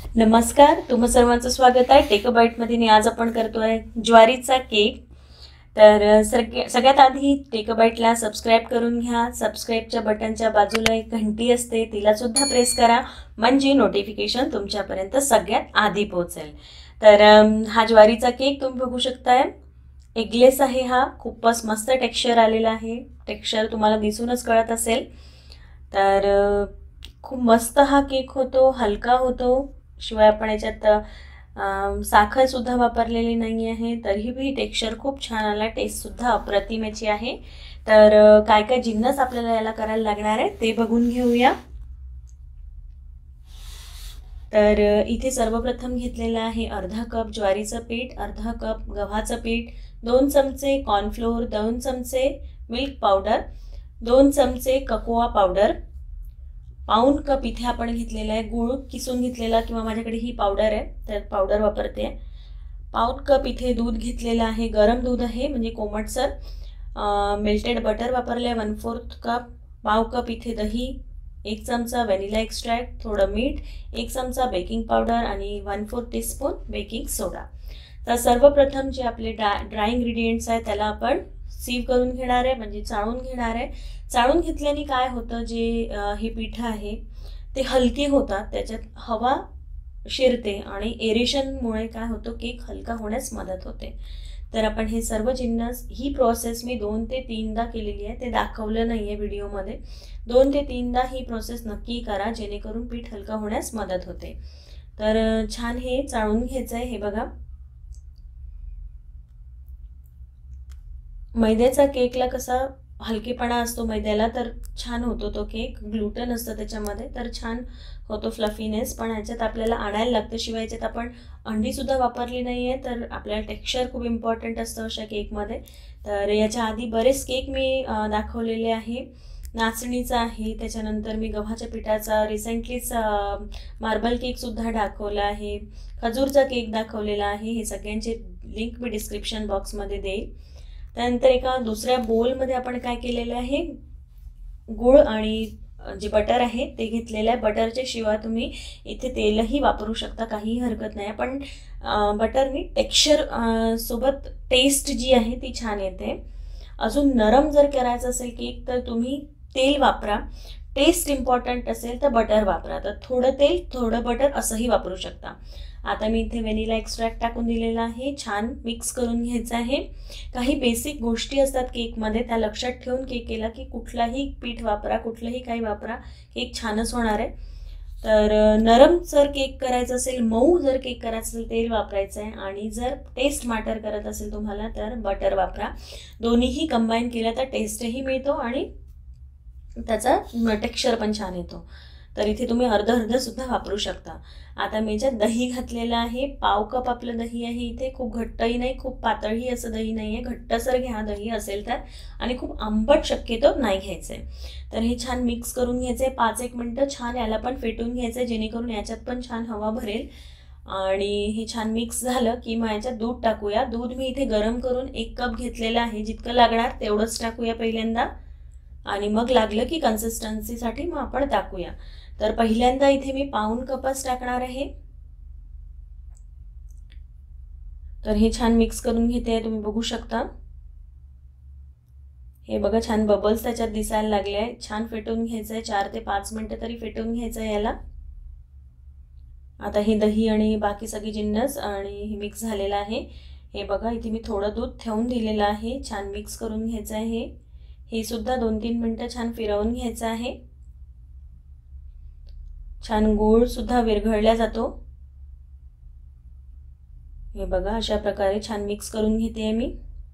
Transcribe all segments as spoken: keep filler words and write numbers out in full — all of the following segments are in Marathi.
नमस्कार, तुम्हा सर्वांचं स्वागत आहे टेक अ बाईटमध्ये. आणि आज आपण करतोय ज्वारीचा केक. तर सगळ्या सगळ्यात आधी टेक अ बाईटला सबस्क्राईब करून घ्या. सबस्क्राईबच्या बटनच्या बाजूला एक घंटी असते, तिला सुद्धा प्रेस करा, म्हणजे नोटिफिकेशन तुमच्यापर्यंत सगळ्यात आधी पोहोचेल. तर हा ज्वारीचा केक तुम्ही बघू शकताय, एगलेस आहे हा. खूपच मस्त टेक्स्चर आलेला आहे. टेक्स्चर तुम्हाला दिसूनच कळत असेल. तर खूप मस्त हा केक होतो, हलका होतो. शिवाय आपण याच्यात साखर सुद्धा वापरलेली नाही आहे, तरीही टेक्स्चर खूप छान आला. टेस्ट सुद्धा अप्रतिमेची आहे. तर काय काय जिन्नस आपल्याला याला करायला लागणार आहे ते बघून घेऊया. तर इथे सर्वप्रथम घेतलेला आहे अर्धा कप ज्वारीचं पीठ, अर्धा कप गव्हाचं पीठ, दोन चमचे कॉर्नफ्लोअर, दोन चमचे मिल्क पावडर, दोन चमचे कोकोआ पावडर, पाऊण कप इथे आपण घेतलेला आहे गूळ किसून घेतलेला, किंवा माझ्याकडे ही पावडर आहे तर पावडर वापरते. पाऊण कप इथे दूध घेतलेलं आहे, गरम दूध आहे म्हणजे कोमटसर. मेल्टेड बटर वापरले वन फोर्थ कप. पाव कप इथे दही, एक चमचा व्हॅनिला एक्स्ट्रॅक्ट, थोडं मीठ, एक चमचा बेकिंग पावडर आणि one fourth teaspoon baking soda. तर सर्वप्रथम जे आपले ड्राय ड्राय इंग्रेडियंट्स आहेत त्याला आपण सीव करून घेणार आहे, म्हणजे चाळून घेणार आहे. चाळून घेतल्याने काय होतं, जे हे पीठ आहे ते हलके होतात, त्याच्यात हवा शिरते आणि एरेशनमुळे काय होतं, केक हलका होण्यास मदत होते. तर आपण हे सर्व जिन्नस, ही प्रोसेस मी दोन ते तीनदा केलेली आहे, ते दाखवलं नाही आहे व्हिडिओमध्ये. दोन ते तीनदा ही प्रोसेस नक्की करा, जेणेकरून पीठ हलका होण्यास मदत होते. तर छान हे चाळून घ्यायचं आहे. हे बघा, मैद्याचा केकला कसा हलकेपणा असतो मैद्याला, तर छान होतो तो केक. ग्लुटन असतं त्याच्यामध्ये, तर छान होतो फ्लफीनेस. पण ह्याच्यात आपल्याला आणायला लागतं. शिवाय ह्याच्यात आपण अंडीसुद्धा वापरली नाही आहे, तर आपल्याला टेक्स्चर खूप इम्पॉर्टंट असतं अशा केकमध्ये. तर याच्या आधी बरेच केक मी दाखवलेले आहे. नाचणीचा आहे, त्याच्यानंतर मी गव्हाच्या पिठाचा रिसेंटलीच मार्बल केकसुद्धा दाखवला आहे, खजूरचा केक दाखवलेला आहे. हे सगळ्यांचे लिंक मी डिस्क्रिप्शन बॉक्समध्ये देईल. त्यानंतर एका दुसऱ्या बोलमध्ये आपण काय केलेलं आहे, गूळ आणि जे बटर आहे ते घेतलेलं आहे. बटरच्या शिवाय तुम्ही इथे तेलही वापरू शकता, काही हरकत नाही. पण बटरनी टेक्स्चर सोबत टेस्ट जी आहे ती छान येते. अजून नरम जर करायचं असेल केक तर तुम्ही तेल वापरा. टेस्ट इम्पॉर्टंट असेल तर बटर वापरा. तर थोडं तेल थोडं बटर असंही वापरू शकता. आता मी इथे व्हॅनिला एक्स्ट्रॅक्ट टाकून दिलेला आहे. छान मिक्स करून घ्यायचं आहे. काही बेसिक गोष्टी असतात केकमध्ये, त्या लक्षात ठेवून केक केला की कुठलाही पीठ वापरा, कुठलंही काही वापरा, केक छानच होणार आहे. तर नरम जर केक करायचं असेल, मऊ जर केक करायचं असेल, तेल वापरायचं आहे. आणि जर टेस्ट मॅटर करत असेल तुम्हाला तर बटर वापरा. दोन्हीही कंबाईन केलं तर टेस्टही मिळतो आणि त्याचा टेक्स्चर पण छान येतो. तर इथे तुम्ही अर्ध अर्ध सुद्धा वापरू शकता. आता मी याच्यात दही घातलेलं आहे. पाव कप आपलं दही आहे इथे. खूप घट्टही नाही, खूप पातळही असं दही नाही आहे. घट्टसर घ्या दही असेल तर, आणि खूप आंबट शक्यतो नाही घ्यायचं आहे. तर हे छान मिक्स करून घ्यायचं आहे. पाच एक मिनटं छान याला पण फेटून घ्यायचं आहे, जेणेकरून याच्यात पण छान हवा भरेल. आणि हे छान मिक्स झालं की मग याच्यात दूध टाकूया. दूध मी इथे गरम करून एक कप घेतलेलं आहे. जितकं लागणार तेवढंच टाकूया पहिल्यांदा, आणि मग लागलं की कन्सिस्टन्सीसाठी मग आपण टाकूया. तर पहिल्यांदा इथे मी पाऊण कपच टाकणार आहे. तर हे छान मिक्स करून घेते, तुम्ही बघू शकता. हे बघा, छान बबल्स त्याच्यात दिसायला लागले आहे. छान फेटून घ्यायचं आहे, चार ते पाच मिनटं तरी फेटून घ्यायचं आहे याला. आता हे दही आणि बाकी सगळी जिन्नस आणि हे मिक्स झालेलं आहे. हे बघा, इथे मी थोडं दूध ठेवून दिलेलं आहे. छान मिक्स करून घ्यायचं आहे. हे सुद्धा दोन तीन मिनटं छान फिरवून घ्यायचं आहे. छान गूळ सुद्धा विरघळला जातो. हे बघा, अशा प्रकारे छान मिक्स करून घेते मी.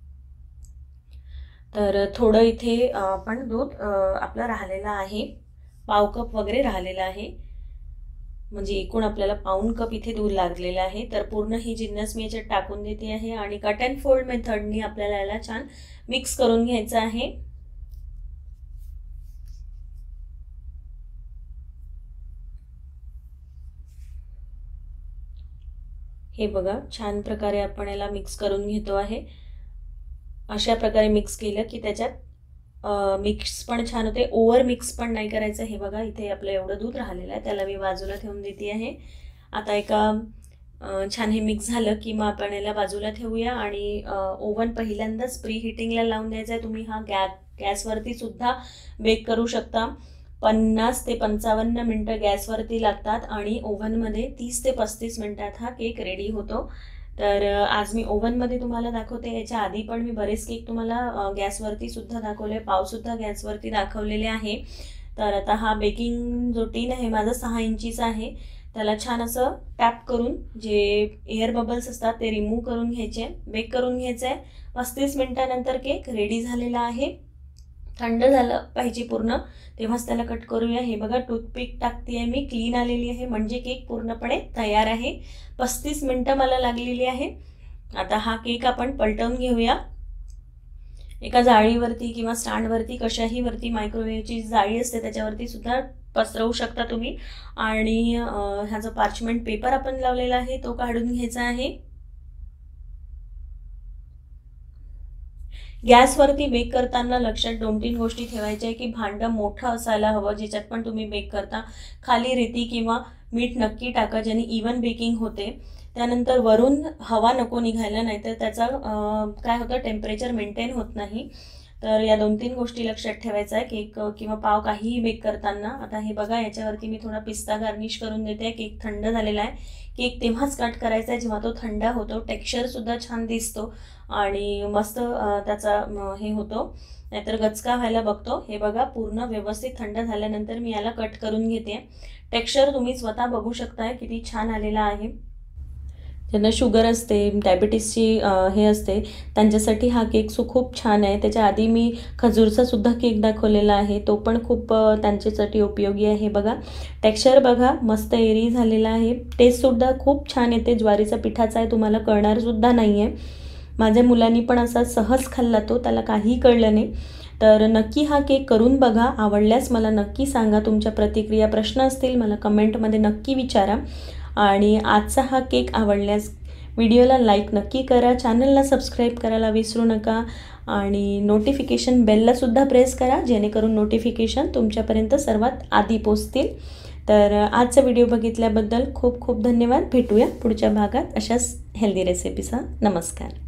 तर थोडं इथे पण दूध आपलं राहिलेलं आहे, पाव कप वगैरे राहिलेलं आहे, म्हणजे एकूण आपल्याला पाऊण कप इथे दूध लागलेलं आहे. तर पूर्ण ही जिन्नस मी याच्यात टाकून देते आहे आणि कट अँड फोल्ड मेथडनी आपल्याला याला छान मिक्स करून घ्यायचं आहे. हे बघा, छान प्रकारे आपण याला मिक्स करून घेतो आहे. अशा प्रकारे मिक्स केलं की त्याच्यात मिक्स पण छान होते, ओव्हर मिक्स पण नाही करायचं. हे बघा, इथे आपलं एवढं दूध राहिलेलं आहे, त्याला मी बाजूला ठेवून देते आहे. आता एका छान हे मिक्स झालं की मग आपण याला बाजूला ठेवूया आणि ओव्हन पहिल्यांदाच प्री हिटिंगला लावून द्यायचा आहे. तुम्ही हा गॅ गॅसवरती सुद्धा बेक करू शकता. पन्नास ते पंचावन्न मिनटं गॅसवरती लागतात आणि ओव्हनमध्ये तीस ते पस्तीस मिनटात हा केक रेडी होतो. तर आज मी ओव्हनमध्ये तुम्हाला दाखवते. याच्या आधी पण मी बरेच केक तुम्हाला गॅसवरती सुद्धा दाखवले, पावसुद्धा गॅसवरती दाखवलेले आहे. तर आता हा बेकिंग जो टीन आहे माझा सहा इंचीचा आहे. त्याला छान असं टॅप करून जे एअर बबल्स असतात ते रिमूव्ह करून घ्यायचे, बेक करून घ्यायचं आहे. पस्तीस मिनटानंतर केक रेडी झालेला आहे. थंड झालं पाहिजे पूर्ण, तेव्हाच त्याला कट करूया. हे बघा टूथपिक टाकते आहे मी, क्लीन आलेली आहे म्हणजे केक पूर्णपणे तयार आहे. पस्तीस मिनटं मला लागलेली आहे. आता हा केक आपण पलटवून घेऊया. एका जाळीवरती किंवा स्टँडवरती कशाही वरती, मायक्रोवेव्हची जाळी असते त्याच्यावरती सुद्धा पसरवू शकता तुम्ही. आणि हा जो पार्चमेंट पेपर आपण लावलेला आहे तो काढून घ्यायचा आहे. गॅसवरती बेक करताना लक्षात दोन तीन गोष्टी ठेवायच्या आहे की भांडं मोठं असायला हवं ज्याच्यात पण तुम्ही बेक करता. खाली रेती किंवा मीठ नक्की टाका ज्याने इवन बेकिंग होते. त्यानंतर वरून हवा नको निघायला, नाहीतर त्याचा काय होतं टेम्परेचर मेंटेन होत नाही. तर या दोन तीन गोष्टी लक्षात ठेवायचं आहे केक किंवा पाव काहीही बेक करताना. आता हे बघा याच्यावरती मी थोडा पिस्ता गार्निश करून देते. केक थंड झालेला आहे. केक तेव्हाच कट करायचा आहे जेव्हा तो थंड होतो. टेक्स्चरसुद्धा छान दिसतो आणि मस्त त्याचा हे होतो, नाहीतर गचका व्हायला बघतो. हे बघा पूर्ण व्यवस्थित थंड झाल्यानंतर मी याला कट करून घेते. टेक्स्चर तुम्ही स्वतः बघू शकताय किती छान आलेला आहे. ज्यांना शुगर असते, डायबिटीसची हे असते त्यांच्यासाठी हा केक सो खूप छान आहे. त्याच्या आधी मी खजूरचा सुद्धा केक दाखवलेला आहे, तो पण खूप त्यांच्यासाठी उपयोगी आहे. बघा टेक्स्चर बघा मस्त एरी झालेला आहे. टेस्टसुद्धा खूप छान येते. ज्वारीचा पिठाचा आहे, तुम्हाला कळणारसुद्धा नाही आहे. माझ्या मुलांनी पण असा सहज खाल्ला तो, त्याला काहीही कळलं नाही. तर नक्की हा केक करून बघा. आवडल्यास मला नक्की सांगा. तुमच्या प्रतिक्रिया, प्रश्न असतील मला कमेंटमध्ये नक्की विचारा. आणि आजचा हा केक आवडल्यास व्हिडिओला लाईक नक्की करा, चॅनलला सबस्क्राईब करायला विसरू नका आणि नोटिफिकेशन बेललासुद्धा प्रेस करा जेणेकरून नोटिफिकेशन तुमच्यापर्यंत सर्वात आधी पोचतील. तर आजचा व्हिडिओ बघितल्याबद्दल खूप खूप धन्यवाद. भेटूया पुढच्या भागात अशाच हेल्दी रेसिपीचा. नमस्कार.